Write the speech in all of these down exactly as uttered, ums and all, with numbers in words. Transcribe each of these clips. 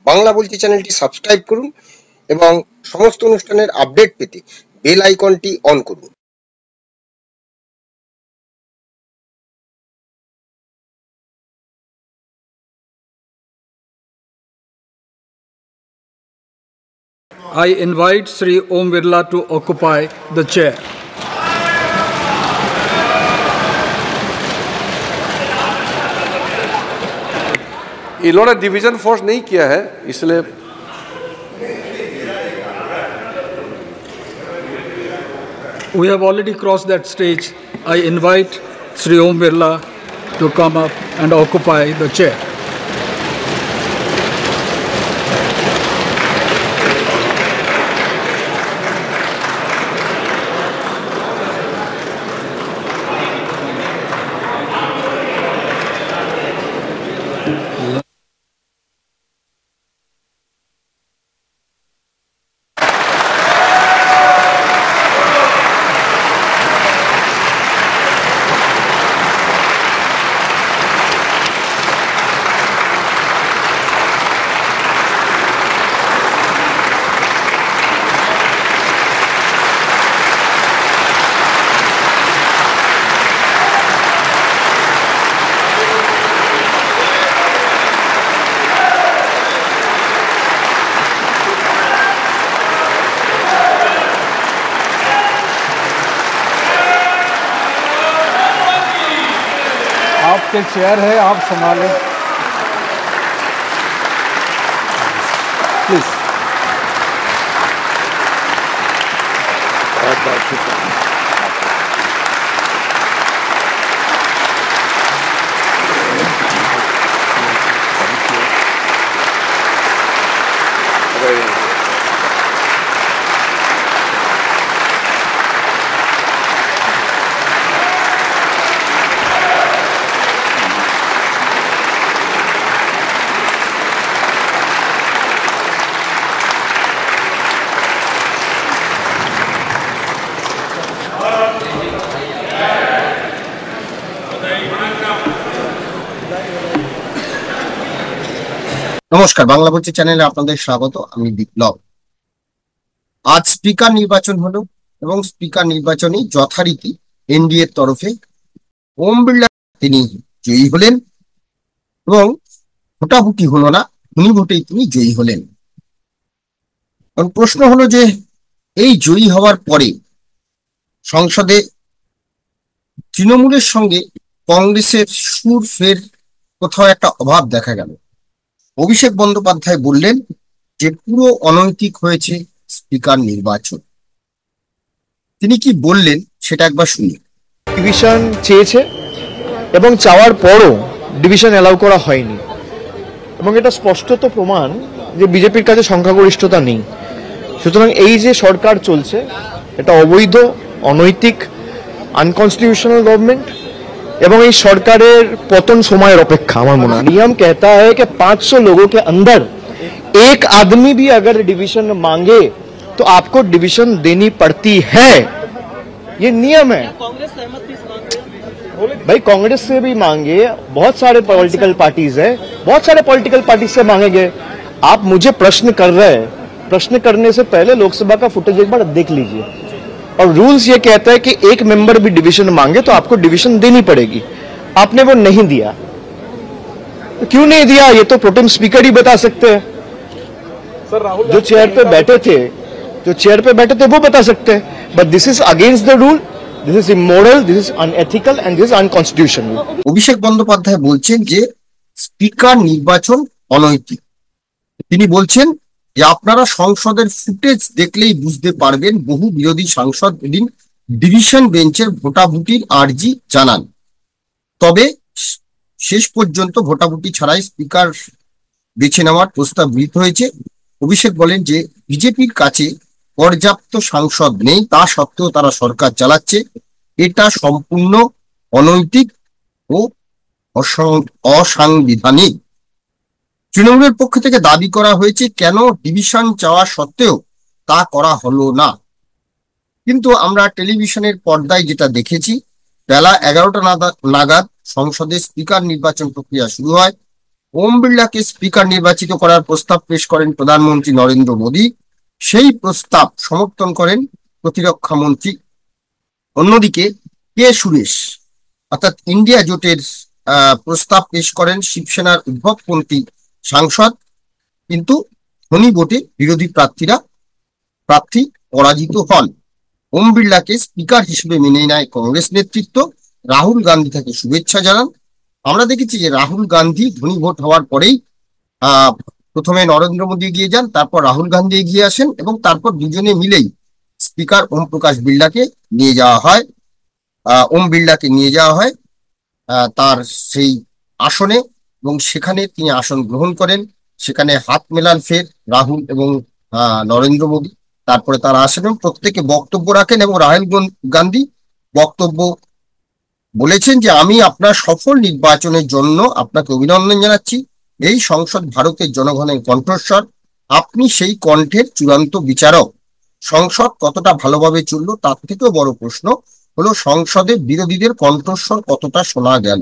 বাংলা বলছি চ্যানেলটি সাবস্ক্রাইব করুন এবং সমস্ত অনুষ্ঠানের আপডেট পেতে বেল আইকনটি অন করুন। I invite Sri Om Birla to occupy the chair. इन्होंने डिवीजन फोर्स नहीं किया है, इसलिए We have already crossed that stage. I invite Sri Om Birla to come up and occupy the chair. आपके chair है, आप संभालें please. নমস্কার, বাংলা বলছি চ্যানেলে আপনাদের স্বাগত। আমি বিপ্লব। আজ স্পিকার নির্বাচন হলো এবং স্পিকার নির্বাচনে যথারীতি এনডিএ এর তরফে ওম বিড়লা তিনি জয়ী হলেন এবং ভোটাভুটি হলো না, উনি ভোটেই তিনি জয়ী হলেন। এখন প্রশ্ন হলো যে এই জয়ী হওয়ার পরে সংসদে তৃণমূলের সঙ্গে কংগ্রেসের সুর ফের কোথাও একটা অভাব দেখা গেল। অভিষেক বন্দ্যোপাধ্যায় বললেন যে পুরো অনৈতিক হয়েছে স্পিকার নির্বাচন। তিনি কি বললেন সেটা একবার শুনি। ডিভিশন চেয়েছে এবং চাওয়ার পরও ডিভিশন অ্যালাউ করা হয়নি এবং এটা স্পষ্টত প্রমাণ যে বিজেপির কাছে সংখ্যাগরিষ্ঠতা নেই। সুতরাং এই যে সরকার চলছে এটা অবৈধ, অনৈতিক, আনকনস্টিটিউশনাল গভর্নমেন্ট এবং এই সরকারের পতন সময়ের অপেক্ষা। আমার মনে হয় नियम कहता है कि पाँच सौ लोगों के अंदर एक आदमी भी अगर डिवीजन मांगे तो आपको डिवीजन देनी पड़ती है, ये नियम है। भाई कांग्रेस से भी मांगे, बहुत सारे पॉलिटिकल पार्टीज है, बहुत सारे पॉलिटिकल पार्टीज से मांगेंगे। आप मुझे प्रश्न कर रहे हैं, प्रश्न करने से पहले लोकसभा का फुटेज एक बार देख लीजिए। और रूल्स ये कहता है कि एक मेंबर भी डिवीजन मांगे तो आपको डिवीजन देनी पड़ेगी। आपने वो नहीं दिया, तो क्यों नहीं दिया ये तो प्रोटेम स्पीकर ही बता सकते हैं। सर राहुल जो चेयर पे बैठे थे जो चेयर पे बैठे थे वो बता सकते हैं। But this is against the rule, this is immoral, this is unethical and this is unconstitutional. Abhishek Bandyopadhyay বলছেন যে স্পিকার নির্বাচন অনৈতিক। তিনি বলছেন যে আপনারা সংসদের ফুটেজ দেখলেই বুঝতে পারবেন বহু বিরোধী সাংসদ এদিন ডিভিশন বেঞ্চের ভোটাভুটির আর্জি জানান, তবে শেষ পর্যন্ত ভোটাভুটি ছাড়াই স্পিকার বেছে নেওয়ার প্রস্তাব গৃহীত হয়েছে। অভিষেক বলেন যে বিজেপির কাছে পর্যাপ্ত সাংসদ নেই, তা সত্ত্বেও তারা সরকার চালাচ্ছে, এটা সম্পূর্ণ অনৈতিক ও অসাংবিধানিক। তৃণমূলের পক্ষ থেকে দাবি করা হয়েছে কেন ডিভিশন চাওয়া সত্ত্বেও তা করা হলো না। কিন্তু আমরা টেলিভিশনের পর্দায় যেটা দেখেছি, বেলা এগারোটা নাগাদ সংসদে স্পিকার নির্বাচন প্রক্রিয়া শুরু হয়। ওম বিড়লাকে স্পিকার নির্বাচিত করার প্রস্তাব পেশ করেন প্রধানমন্ত্রী নরেন্দ্র মোদী। সেই প্রস্তাব সমর্থন করেন প্রতিরক্ষা মন্ত্রী। অন্যদিকে কে সুরেশ অর্থাৎ ইন্ডিয়া জোটের আহ প্রস্তাব পেশ করেন শিবসেনার উদ্ভবপন্থী সাংসদ, কিন্তু ধনী ভোটে বিরোধী প্রার্থীরা প্রার্থী পরাজিত হন। ওম বিড়লাকে স্পিকার হিসেবে মেনে নেয় কংগ্রেস নেতৃত্ব। রাহুল গান্ধী তাকে শুভেচ্ছা জানান। আমরা দেখেছি যে রাহুল গান্ধী ধনী ভোট হওয়ার পরেই আহ প্রথমে নরেন্দ্র মোদী এগিয়ে যান, তারপর রাহুল গান্ধী এগিয়ে আসেন এবং তারপর দুজনে মিলেই স্পিকার ওম প্রকাশ বিড়লাকে নিয়ে যাওয়া হয় আহ ওম বিড়লাকে নিয়ে যাওয়া হয় আহ তার সেই আসনে, এবং সেখানে তিনি আসন গ্রহণ করেন। সেখানে হাত মেলান ফের রাহুল এবং আহ নরেন্দ্র মোদী। তারপরে তারা আসেন এবং প্রত্যেকে বক্তব্য রাখেন, এবং রাহুল গান্ধী বক্তব্য বলেছেন যে আমি আপনার সফল নির্বাচনের জন্য আপনাকে অভিনন্দন জানাচ্ছি। এই সংসদ ভারতের জনগণের কণ্ঠস্বর, আপনি সেই কণ্ঠের চূড়ান্ত বিচারক। সংসদ কতটা ভালোভাবে চললো তার থেকেও বড় প্রশ্ন হলো সংসদে বিরোধীদের কণ্ঠস্বর কতটা শোনা গেল।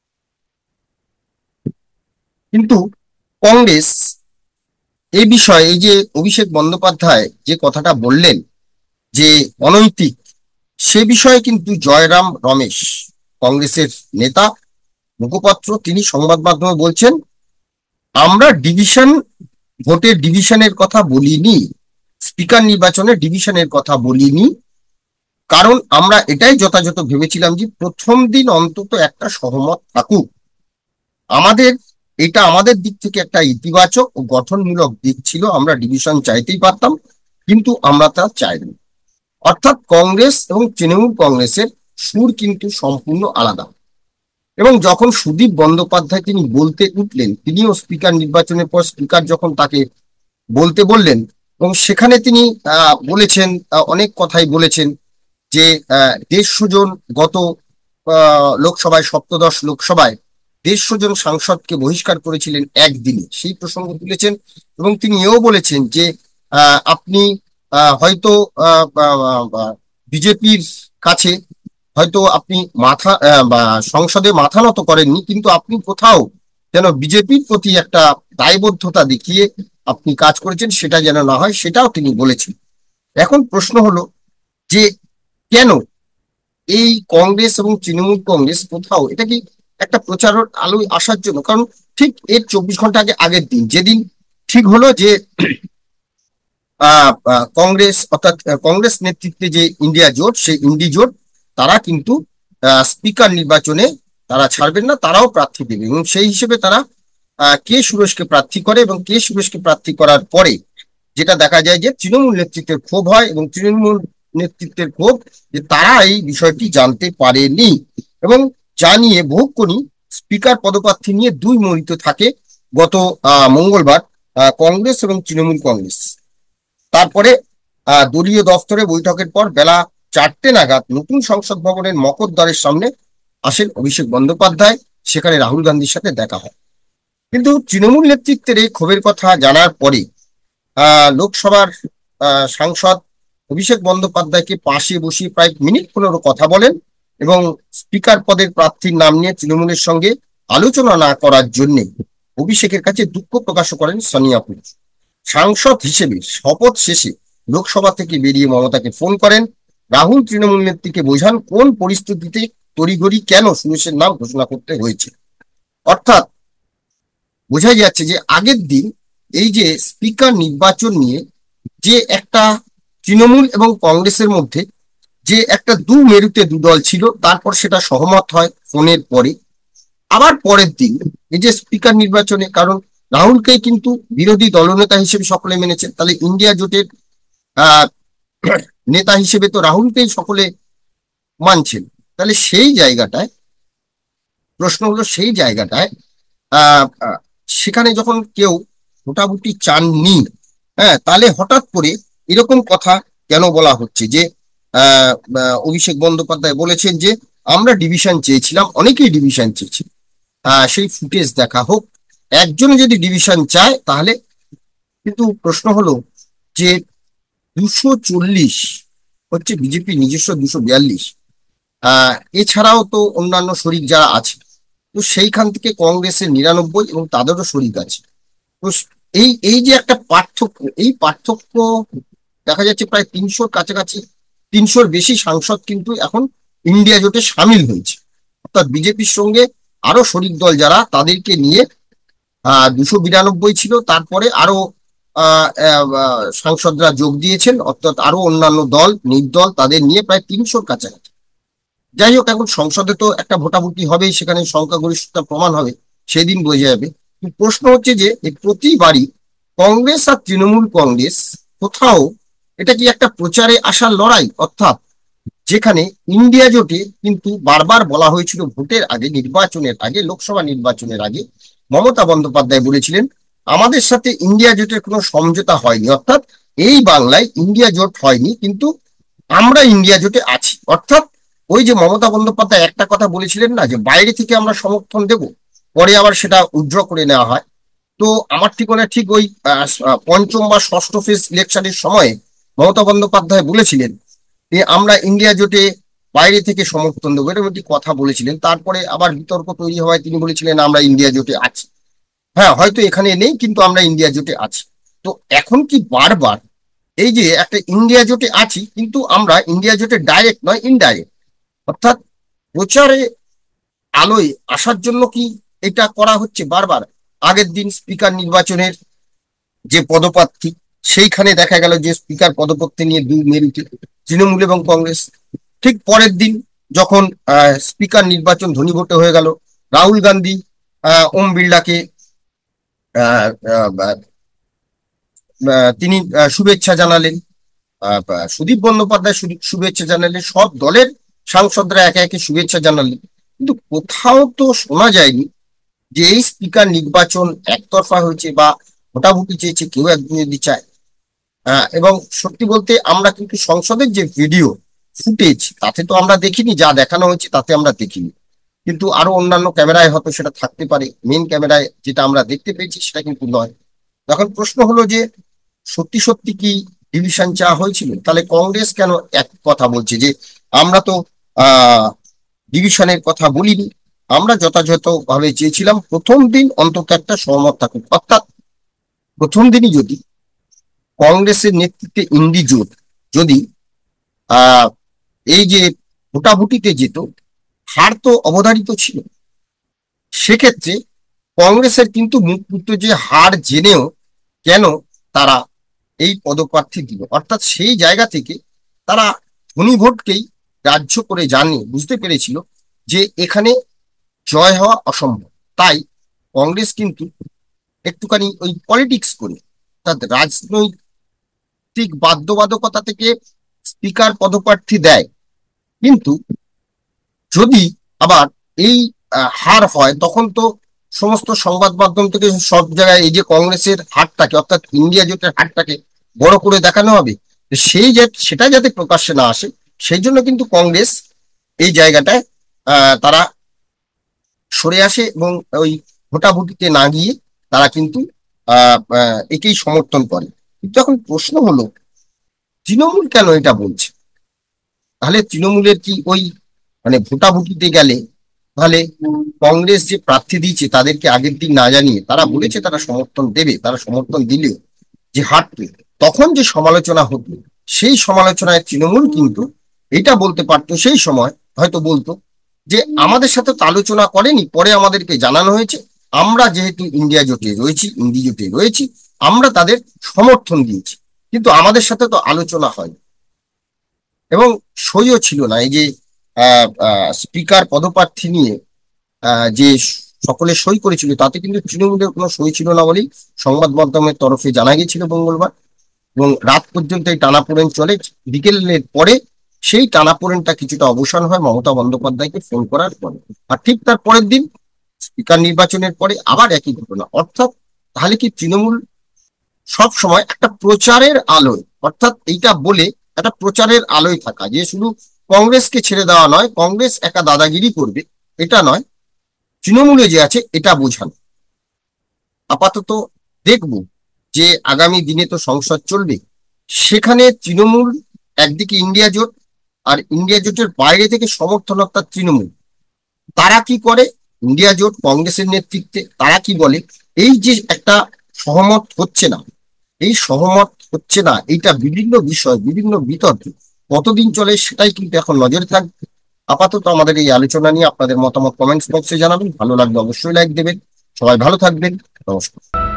কিন্তু কংগ্রেস এই বিষয়ে, এই যে অভিষেক বন্দ্যোপাধ্যায় যে কথাটা বললেন যে অনৈতিক, সে বিষয়ে কিন্তু জয়রাম রমেশ কংগ্রেসের নেতা মুখপাত্র, তিনি সংবাদ মাধ্যমে বলছেন আমরা ডিভিশন ভোটের ডিভিশনের কথা বলিনি, স্পিকার নির্বাচনের ডিভিশনের কথা বলিনি, কারণ আমরা এটাই যথাযথ ভেবেছিলাম যে প্রথম দিন অন্তত একটা সহমত থাকুক। আমাদের এটা আমাদের দিক থেকে একটা ইতিবাচক ও গঠনমূলক দিক ছিল, আমরা ডিভিশন চাইতেই পারতাম, কিন্তু আমরা তা চাইনি। অর্থাৎ কংগ্রেস এবং তৃণমূল কংগ্রেসের সুর কিন্তু সম্পূর্ণ আলাদা। এবং যখন সুদীপ বন্দ্যোপাধ্যায় তিনি বলতে উঠলেন, তিনিও স্পিকার নির্বাচনের পর স্পিকার যখন তাকে বলতে বললেন, এবং সেখানে তিনি আহ বলেছেন, অনেক কথাই বলেছেন যে আহ দেড়শো জন গত আহ লোকসভায় সপ্তদশ লোকসভায় দেড়শো জন সাংসদকে বহিষ্কার করেছিলেন একদিনে, সেই প্রসঙ্গ তুলেছেন। এবং তিনি এও বলেছেন যে আহ আপনি আহ হয়তো বিজেপির কাছে হয়তো আপনি মাথা বা সংসদে মাথা নত করেননি, কিন্তু আপনি কোথাও যেন বিজেপির প্রতি একটা দায়বদ্ধতা দেখিয়ে আপনি কাজ করেছেন, সেটা যেন না হয়, সেটাও তিনি বলেছেন। এখন প্রশ্ন হলো যে কেন এই কংগ্রেস এবং তৃণমূল কংগ্রেস কোথাও, এটা কি একটা প্রচার আলোয় আসার জন্য? কারণ ঠিক এর চব্বিশ ঘন্টা আগে আগের দিন যেদিন ঠিক হলো যে আহ কংগ্রেস অর্থাৎ কংগ্রেস নেতৃত্বে যে ইন্ডিয়া জোট, সেই ইন্ডি জোট তারা কিন্তু স্পিকার নির্বাচনে তারা ছাড়বেন না, তারাও প্রার্থী দেবে, এবং সেই হিসেবে তারা আহ কে সুরেশকে প্রার্থী করে। এবং কে সুরেশকে প্রার্থী করার পরে যেটা দেখা যায় যে তৃণমূল নেতৃত্বের ক্ষোভ হয়, এবং তৃণমূল নেতৃত্বের ক্ষোভ যে তারা এই বিষয়টি জানতে পারেনি, এবং জানিয়ে বহুক্ষণই স্পিকার পদপ্রার্থী নিয়ে দুই মরিতে থাকে গত আহ মঙ্গলবার আহ কংগ্রেস এবং তৃণমূল কংগ্রেস। তারপরে আহ দলীয় দফতরে বৈঠকের পর বেলা চারটে নাগাদ নতুন সংসদ ভবনের মকদ্দরের সামনে আসেন অভিষেক বন্দ্যোপাধ্যায়, সেখানে রাহুল গান্ধীর সাথে দেখা হয়। কিন্তু তৃণমূল নেতৃত্বের এই ক্ষোভের কথা জানার পরে আহ লোকসভার আহ সাংসদ অভিষেক বন্দ্যোপাধ্যায়কে পাশে বসিয়ে প্রায় মিনিট পনেরো কথা বলেন, এবং স্পিকার পদের প্রার্থীর নাম নিয়ে তৃণমূলের সঙ্গে আলোচনা না করার জন্য অভিষেকের কাছে দুঃখ প্রকাশ করেন সোনিয়া পুর। সাংসদ হিসেবে শপথ শেষে লোকসভা থেকে বেরিয়ে মমতাকে ফোন করেন, রাহুল তৃণমূল নেত্রীকে বোঝান কোন পরিস্থিতিতে তড়িঘড়ি কেন সুরেশের নাম ঘোষণা করতে হয়েছে। অর্থাৎ বোঝাই যাচ্ছে যে আগের দিন এই যে স্পিকার নির্বাচন নিয়ে যে একটা তৃণমূল এবং কংগ্রেসের মধ্যে যে একটা দু মেরুতে দু দল ছিল, তারপর সেটা সহমত হয় ফোনের পরে। আবার পরের দিন এই যে স্পিকার নির্বাচনে, কারণ রাহুলকেই কিন্তু বিরোধী দলনেতা হিসেবে সকলে মেনেছেন, তাহলে ইন্ডিয়া জোটের আহ নেতা হিসেবে তো রাহুলকেই সকলে মানছেন। তাহলে সেই জায়গাটায় প্রশ্ন হলো, সেই জায়গাটায় আহ সেখানে যখন কেউ ভোটাভুটি চাননি, হ্যাঁ, তাহলে হঠাৎ করে এরকম কথা কেন বলা হচ্ছে যে আহ অভিষেক বন্দ্যোপাধ্যায় বলেছেন যে আমরা ডিভিশন চেয়েছিলাম, অনেকেই ডিভিশন চেয়েছি, আহ সেই ফুটেজ দেখা হোক। একজন যদি ডিভিশন চায় তাহলে, কিন্তু প্রশ্ন হলো যে দুশো চল্লিশ হচ্ছে বিজেপি নিজস্ব দুশো বিয়াল্লিশ, আহ এছাড়াও তো অন্যান্য শরিক যারা আছে, তো সেইখান থেকে কংগ্রেসের নিরানব্বই এবং তাদেরও শরিক আছে। তো এই এই যে একটা পার্থক্য, এই পার্থক্য দেখা যাচ্ছে প্রায় তিনশোর কাছাকাছি, তিনশোর বেশি সাংসদ কিন্তু এখন ইন্ডিয়া জোটে সামিল হয়েছে। অর্থাৎ বিজেপির সঙ্গে আরো শরিক দল যারা, তাদেরকে নিয়ে আহ দুশো বিরানব্বই ছিল, তারপরে আরো আহ আহ, সাংসদরা যোগ দিয়েছেন, অর্থাৎ আরো অন্যান্য দল নির্দল তাদের নিয়ে প্রায় তিনশোর কাছাকাছি। যাই হোক, এখন সংসদে তো একটা ভোটাভুটি হবেই, সেখানে সংখ্যাগরিষ্ঠতা প্রমাণ হবে, সেদিন বোঝা যাবে। কিন্তু প্রশ্ন হচ্ছে যে এই প্রতিবারই কংগ্রেস আর তৃণমূল কংগ্রেস কোথাও, এটা কি একটা প্রচারে আসার লড়াই? অর্থাৎ যেখানে ইন্ডিয়া জোটে কিন্তু বারবার বলা হয়েছিল ভোটের আগে, নির্বাচনের আগে, লোকসভা নির্বাচনের আগে মমতা বন্দ্যোপাধ্যায় বলেছিলেন আমাদের সাথে ইন্ডিয়া জোটের কোনো সমঝোতা হয়নি, অর্থাৎ এই বাংলায় ইন্ডিয়া জোট হয়নি, কিন্তু আমরা ইন্ডিয়া জোটে আছি। অর্থাৎ ওই যে মমতা বন্দ্যোপাধ্যায় একটা কথা বলেছিলেন না, যে বাইরে থেকে আমরা সমর্থন দেব, পরে আবার সেটা উইথড্র করে নেওয়া হয়। তো আমার ঠিকানা ঠিক ওই পঞ্চম বা ষষ্ঠ ফেজ ইলেকশনের সময় মমতা বন্দ্যোপাধ্যায় বলেছিলেন যে আমরা ইন্ডিয়া জোটে বাইরে থেকে সমর্থন দেবো, এরকম একটি কথা বলেছিলেন। তারপরে আবার বিতর্ক তৈরি হওয়ায় তিনি বলেছিলেন আমরা ইন্ডিয়া জোটে আছি। হ্যাঁ, হয়তো এখানে নেই, কিন্তু আমরা ইন্ডিয়া জোটে আছি। তো এখন কি বারবার এই যে একটা ইন্ডিয়া জোটে আছি, কিন্তু আমরা ইন্ডিয়া জোটে ডাইরেক্ট নয়, ইনডাইরেক্ট, অর্থাৎ প্রচারে আলোয় আসার জন্য কি এটা করা হচ্ছে বারবার? আগের দিন স্পিকার নির্বাচনের যে পদপ্রার্থী, সেইখানে দেখা গেল যে স্পিকার পদপ্রার্থী নিয়ে দুই মেরুতে তৃণমূল এবং কংগ্রেস। ঠিক পরের দিন যখন স্পিকার নির্বাচন ধনীভোটে হয়ে গেল, রাহুল গান্ধী আহ, ওম বিড়লাকে আহ, আহ, আহ, তিনি আহ, শুভেচ্ছা জানালেন, আহ, আহ, সুদীপ বন্দ্যোপাধ্যায় শু- শুভেচ্ছা জানালেন, সব দলের সাংসদরা একে একে শুভেচ্ছা জানালেন। কিন্তু কোথাও তো শোনা যায়নি যে এই স্পিকার নির্বাচন একতরফা হয়েছে বা ভোটাভুটি চেয়েছে কেউ একজন যদি চায়। আহ, এবং সত্যি বলতে আমরা কিন্তু সংসদের যে ভিডিও ফুটেজ, তাতে তো আমরা দেখিনি, যা দেখানো হয়েছে তাতে আমরা দেখিনি। কিন্তু আরো অন্যান্য ক্যামেরায় হয়তো সেটা থাকতে পারে, মেন ক্যামেরায় যেটা আমরা দেখতে পেয়েছি সেটা কিন্তু নয়। এখন প্রশ্ন হলো যে সত্যি সত্যি কি ডিভিশন চাওয়া হয়েছিল? তাহলে কংগ্রেস কেন এক কথা বলছে যে আমরা তো আহ ডিভিশনের কথা বলিনি, আমরা যথাযথ ভাবে চেয়েছিলাম প্রথম দিন অন্তত একটা সহমত থাকুক। অর্থাৎ প্রথম দিনই যদি কংগ্রেসের নেতৃত্বে ইন্ডি জোট যদি আহ এই যে ভোটাভুটিতে যেত, হার তো অবধারিত ছিল। সেক্ষেত্রে কংগ্রেসের কিন্তু মুখ ফুটতো যে হার জেনেও কেন তারা এই পদপ্রার্থী দিল, অর্থাৎ সেই জায়গা থেকে তারা ধনী ভোটকেই গ্রাহ্য করে জানিয়ে বুঝতে পেরেছিল যে এখানে জয় হওয়া অসম্ভব। তাই কংগ্রেস কিন্তু একটুখানি ওই পলিটিক্স করে, অর্থাৎ রাজনৈতিক বাধ্যবাধকতা থেকে স্পিকার পদপ্রার্থী দেয়। কিন্তু যদি আবার এই আহ, হার হয়, তখন তো সমস্ত সংবাদ মাধ্যম থেকে সব জায়গায় এই যে কংগ্রেসের হারটাকে, অর্থাৎ ইন্ডিয়া জোটের হারটাকে বড় করে দেখানো হবে। তো সেই যে সেটা যাতে প্রকাশ্যে না আসে, সেই জন্য কিন্তু কংগ্রেস এই জায়গাটায় আহ তারা সরে আসে এবং ওই ভোটাভুটিতে না গিয়ে তারা কিন্তু আহ আহ, একেই সমর্থন করে। কিন্তু এখন প্রশ্ন হলো তৃণমূল কেন এটা বলছে? তাহলে তৃণমূলের কি ওই মানে ভোটাভুটিতে গেলে, তাহলে কংগ্রেস যে প্রার্থী দিয়েছে তাদেরকে আগের দিন না জানিয়ে তারা বলেছে তারা সমর্থন দেবে, তারা সমর্থন দিলেও যে হারবে, তখন যে সমালোচনা হতো, সেই সমালোচনায় তৃণমূল কিন্তু এটা বলতে পারতো, সেই সময় হয়তো বলতো যে আমাদের সাথে তো আলোচনা করেনি, পরে আমাদেরকে জানানো হয়েছে, আমরা যেহেতু ইন্ডিয়া জোটে রয়েছি, ইন্ডি জোটে রয়েছি, আমরা তাদের সমর্থন দিয়েছি, কিন্তু আমাদের সাথে তো আলোচনা হয় এবং সইও ছিল না। এই যে স্পিকার পদপ্রার্থী নিয়ে আহ, যে সকলে সই করেছিল, তাতে কিন্তু তৃণমূলের কোনো সই ছিল না বলেই সংবাদ মাধ্যমের তরফে জানা গেছিল মঙ্গলবার। এবং রাত পর্যন্ত এই টানাপোড়েন চলে। বিকেলের পরে সেই টানাপোড়েনটা কিছুটা অবসান হয় মমতা বন্দ্যোপাধ্যায়কে ফোন করার পরে। আর ঠিক তার পরের দিন স্পিকার নির্বাচনের পরে আবার একই ঘটনা। অর্থাৎ তাহলে কি তৃণমূল সব সময় একটা প্রচারের আলোয়, অর্থাৎ এইটা বলে একটা প্রচারের আলোয় থাকা, যে শুধু কংগ্রেসকে ছেড়ে দেওয়া নয়, কংগ্রেস একা দাদাগিরি করবে এটা নয়, তৃণমূলে যে আছে এটা বোঝানো। আপাতত দেখব যে আগামী দিনে তো সংসদ চলবে, সেখানে তৃণমূল একদিকে ইন্ডিয়া জোট, আর ইন্ডিয়া জোটের বাইরে থেকে সমর্থন অর্থাৎ তৃণমূল, তারা কি করে ইন্ডিয়া জোট কংগ্রেসের নেতৃত্বে, তারা কি বলে। এই যে একটা সহমত হচ্ছে না, এই সহমত হচ্ছে না, এইটা বিভিন্ন বিষয়, বিভিন্ন বিতর্কে কতদিন চলে সেটাই কিন্তু এখন নজরে থাকবে। আপাতত আমাদের এই আলোচনা নিয়ে আপনাদের মতামত কমেন্টস বক্সে জানাবেন। ভালো লাগলে অবশ্যই লাইক দেবেন। সবাই ভালো থাকবেন। নমস্কার।